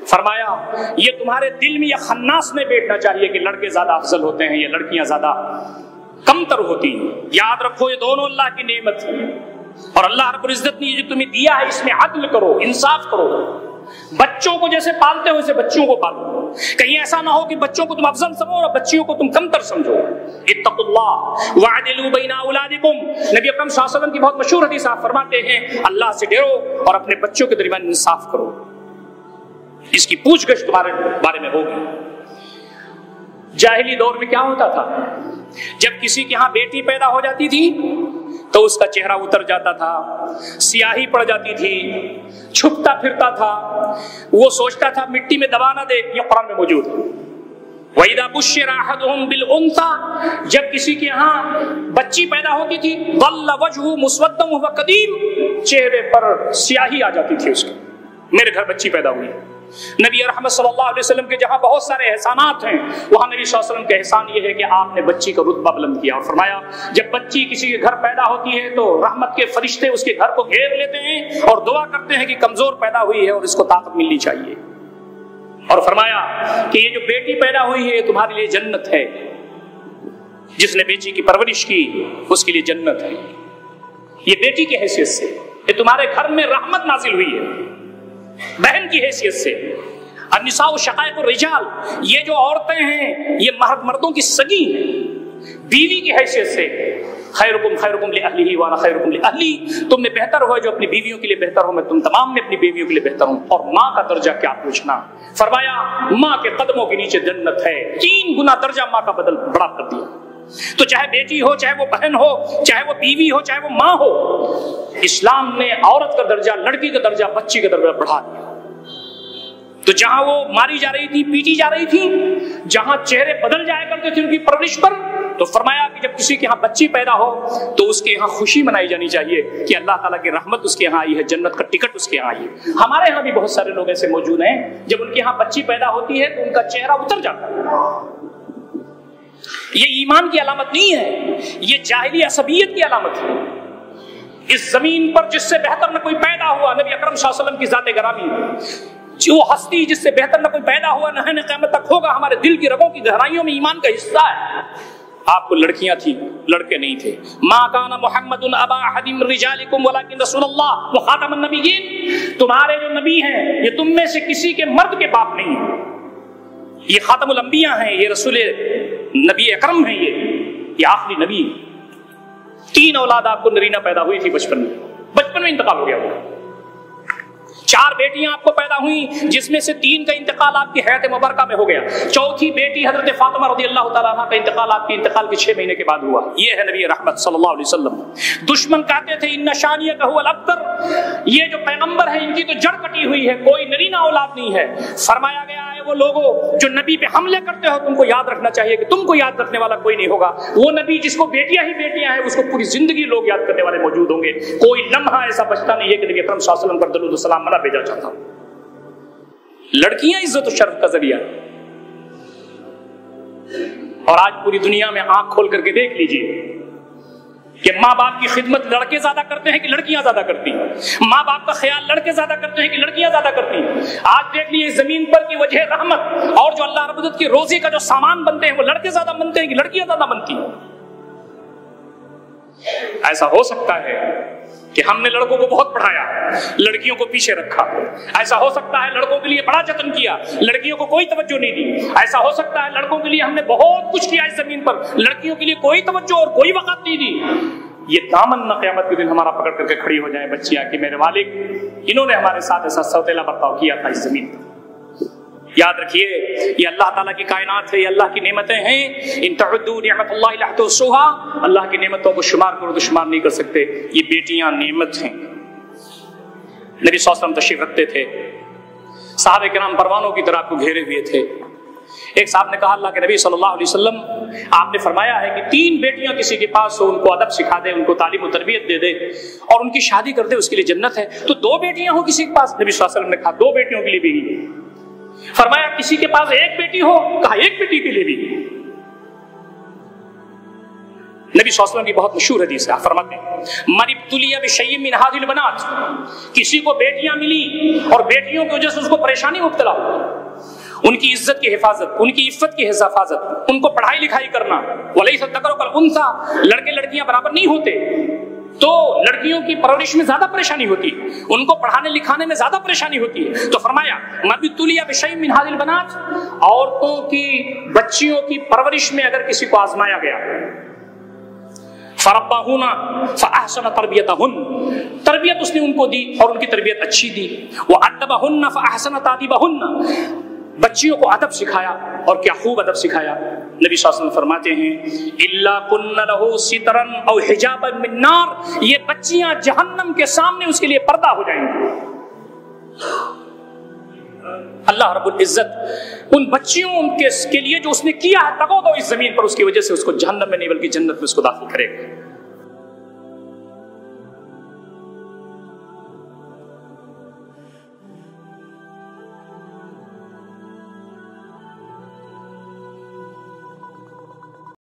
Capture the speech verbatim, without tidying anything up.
فرمایا یہ تمہارے دل میں یہ خناس میں بیٹھنا چاہیے کہ لڑکے زیادہ افضل ہوتے ہیں یا لڑکیاں زیادہ کمتر ہوتی ہیں. یاد رکھو یہ دونوں اللہ کی نعمت ہے اور اللہ رب العزت نے جو تمہیں دیا ہے اس میں عدل کرو، انصاف کرو. بچوں کو جیسے پالتے ہو اسے بچوں کو پالو. کہیں ایسا نہ ہو کہ بچوں کو تم افضل سمجھو اور بچیوں کو تم کمتر سمجھو. اتقوا اللہ وعدلوا بین اولادکم. نبی اکرم صلی اللہ علیہ وسلم کی بہت مشہور حدیث آپ فرماتے ہیں اللہ سے ڈرو اور اپنے بچوں کے درمیان انصاف کرو. اس کی پوچھ گچھ تمہارے بارے میں ہوگی. جاہلی دور میں کیا ہوتا تھا؟ جب کسی کے ہاں بیٹی پیدا ہو جاتی تھی تو اس کا چہرہ اتر جاتا تھا، سیاہی پڑ جاتی تھی، چھپتا پھرتا تھا، وہ سوچتا تھا مٹی میں دبا نہ دے. یہ قرآن میں موجود ہے. وَإِذَا بُشِّرَ أَحَدُهُمْ بِالْأُنثَىٰ. جب کسی کے ہاں بچی پیدا ہوتی تھی ظَلَّ وَجْهُهُ مُسْوَدًّا وَهُوَ كَظِيمٌ. چہرے پر سیاہی آ جاتی تھی اس کے. میرے گھر بچی پیدا ہوئی. نبی رحمت صلی اللہ علیہ وسلم کے جہاں بہت سارے احسانات ہیں وہاں نبی صلی اللہ علیہ وسلم کا احسان یہ ہے کہ آپ نے بچی کا رتبہ بلند کیا اور فرمایا جب بچی کسی کے گھر پیدا ہوتی ہے تو رحمت کے فرشتے اس کے گھر کو گھیر لیتے ہیں اور دعا کرتے ہیں کہ کمزور پیدا ہوئی ہے اور اس کو طاقت ملنی چاہیے. اور فرمایا کہ یہ جو بیٹی پیدا ہوئی ہے یہ تمہارے لیے جنت ہے. جس نے بیٹی کی پرورش کی اس کے لیے جنت ہے. یہ بیٹی کی حیثیت سے یہ تمہارے گھر میں رحمت نازل ہوئی ہے بہن کی حیثیت سے. النساء شقائق الرجال. یہ جو عورتیں ہیں یہ مرد مردوں کی سگی ہیں بیوی کی حیثیت سے. خیرکم خیرکم لأہلہ وانا خیرکم لأہلی. تم میں بہتر ہو جو اپنی بیویوں کے لیے بہتر ہو، میں تم تمام میں اپنی بیویوں کے لیے بہتر ہوں. اور ماں کا درجہ کیا پوچھنا. فرمایا ماں کے قدموں کے نیچے جنت ہے. تین گنا درجہ ماں کا بدل بڑا کر دیا. تو چاہے بیٹی ہو، چاہے وہ بہن ہو، چاہے وہ بیوی ہو، چاہے وہ ماں ہو، اسلام نے عورت کا درجہ، لڑکی کا درجہ، بچی کا درجہ بڑھا دیا. تو جہاں وہ ماری جا رہی تھی، پیٹی جا رہی تھی، جہاں چہرے بدل جایا کرتے تھے ان کی پرورش پر، تو فرمایا کہ جب کسی کے یہاں بچی پیدا ہو تو اس کے یہاں خوشی منائی جانی چاہیے کہ اللہ تعالیٰ کی رحمت اس کے یہاں آئی ہے، جنت کا ٹکٹ اس کے یہاں آئی ہے. ہمارے یہاں بھی بہت سارے لوگ ایسے موجود ہیں جب ان کے یہاں بچی پیدا ہوتی ہے تو ان کا چہرہ اتر جاتا ہے. یہ ایمان کی علامت نہیں ہے، یہ جاہلی عصبیت کی علامت ہے. اس زمین پر جس سے بہتر نہ کوئی پیدا ہوا، نبی اکرم صلی اللہ علیہ وسلم کی ذات گرامی، جو ہستی جس سے بہتر نہ کوئی پیدا ہوا نہ ہے قیامت تک ہوگا، ہمارے دل کی رگوں کی گہرائیوں میں ایمان کا حصہ ہے. آپ کو لڑکیاں تھیں، لڑکے نہیں تھے. ما کان محمد ابا احد من رجالکم ولکن رسول اللہ وخاتم النبیین. تمہارے جو نبی ہیں یہ تم میں سے کسی کے مرد کے باپ نہیں ہیں، یہ خاتم الانبیاء ہیں، یہ رسول نبی اکرم ہیں، یہ یہ آخری نبی. تین اولاد آپ کو نرینہ پیدا ہوئی تھی بچپن میں، بچپن میں انتقال ہو گیا وہ. چار بیٹیاں آپ کو پیدا ہوئیں جس میں سے تین کا انتقال آپ کی حیات مبارکہ میں ہو گیا. چوتھی بیٹی حضرت فاطمہ رضی اللہ تعالیٰ عنہ کا انتقال آپ کے انتقال کے چھ مہینے کے بعد ہوا. یہ ہے نبی رحمت صلی اللہ علیہ وسلم. دشمن کہتے تھے ان شانیہ هو الابتر، یہ جو پیغمبر ہیں ان کی تو جڑ کٹی ہوئی ہے، کوئی نرینہ اولاد نہیں ہے. فرمایا گیا ہے وہ لوگوں جو نبی پہ حملے کرتے ہو تم کو یاد رکھنا چاہیے کہ تم کو یاد رکھنے والا کوئی نہیں ہوگا. وہ نبی جس کو بیٹیاں ہی بیٹیاں ہیں اس کو پوری زندگی لوگ یاد کرنے والے موجود ہوں گے. کوئی لمحہ ایسا بچتا نہیں ہے کہ نبی اکرم صلی اللہ علیہ وسلم پر درود و سلام نہ بھیجا جاتا. لڑکیاں عزت و شرف کا ذریعہ، اور آج پوری دنیا میں آنکھ کھول کر کے دیکھ لیجئے کہ ماں باپ کی خدمت لڑکے زیادہ کرتے ہیں کہ لڑکیاں زیادہ کرتی ہیں. ماں باپ کا خیال لڑکے زیادہ کرتے ہیں کہ لڑکیاں زیادہ کرتی ہیں. آج دیکھ لیجیے زمین پر کی وجہ رحمت اور جو اللہ رب العزت کی روزی کا جو سامان بنتے ہیں وہ لڑکے زیادہ بنتے ہیں کہ لڑکیاں زیادہ بنتی ہیں. ایسا ہو سکتا ہے کہ ہم نے لڑکوں کو بہت پڑھایا، لڑکیوں کو پیچھے رکھا. ایسا ہو سکتا ہے لڑکوں کے لیے بڑا جتن کیا، لڑکیوں کو کوئی توجہ نہیں دی. ایسا ہو سکتا ہے لڑکوں کے لیے ہم نے بہت کچھ کیا اس زمین پر، لڑکیوں کے لیے کوئی توجہ اور کوئی وقت نہیں دی. یہ دامن نہ قیامت کے دن ہمارا پکڑ کر کے کھڑی ہو جائے بچیاں کہ میرے والد انہوں نے ہمارے ساتھ ایسا سوتیلا برتاؤ کیا تھا اس زمین پر. یاد رکھیے یہ اللہ تعالیٰ کی کائنات ہے، یہ اللہ کی نعمتیں ہیں. ان تعدوا نعمت اللہ لا تحصوها، اللہ کی نعمتوں کو شمار کرو تو شمار نہیں کر سکتے. یہ بیٹیاں نعمت ہیں. نبی صلی اللہ علیہ وسلم تشریف رکھتے تھے، صحابہ کرام پروانوں کی طرح آپ کو گھیرے ہوئے تھے. ایک صاحب نے کہا اللہ کے نبی صلی اللہ علیہ وسلم آپ نے فرمایا ہے کہ تین بیٹیاں کسی کے پاس ہو ان کو ادب سکھا دے، ان کو تعلیم و تربیت دے دے اور ان کی شادی کر دے، اس کے لیے جنت ہے. تو دو بیٹیاں ہو کسی کے پاس، نبی صلی اللہ علیہ وسلم نے کہا دو بیٹیوں کے لیے بھی. فرمایا کسی کے پاس ایک بیٹی ہو، کہا ایک بیٹی کے لیے بھی. نبی صلی اللہ علیہ وسلم کی بہت مشہور حدیث ہے، فرماتے ہیں من ابتلی بشیء من هذه البنات، کسی کو بیٹیاں ملی اور بیٹیوں کی وجہ سے اس کو پریشانی مبتلا ہو، ان کی عزت کی حفاظت، ان کی عفت کی حفاظت، ان کو پڑھائی لکھائی کرنا، ولیس الذکر کالانثی، لڑکے لڑکیاں برابر نہیں ہوتے، تو لڑکیوں کی پرورش میں زیادہ پریشانی ہوتی ہے، ان کو پڑھانے لکھانے میں زیادہ پریشانی ہوتی ہے، تو فرمایا من ابتلی بشیء من هذه البنات، عورتوں کی بچیوں کی پرورش میں اگر کسی کو آزمایا گیا، فرباہن فاحسن تربیتہن، تربیت اس نے ان کو دی اور ان کی تربیت اچھی دی، وادبہن فاحسن تادیبہن، بچیوں کو ادب سکھایا اور کیا خوب ادب سکھایا، نبی صلی اللہ علیہ وسلم فرماتے ہیں الا کن لہ سترا او حجابا من نار، یہ بچیاں جہنم کے سامنے اس کے لیے پردہ ہو جائیں گی۔ اللہ رب العزت ان بچیوں کے لیے جو اس نے کیا ہے تگو دو اس زمین پر، اس کی وجہ سے اس کو جہنم میں نہیں بلکہ جنت میں اس کو داخل کرے گا۔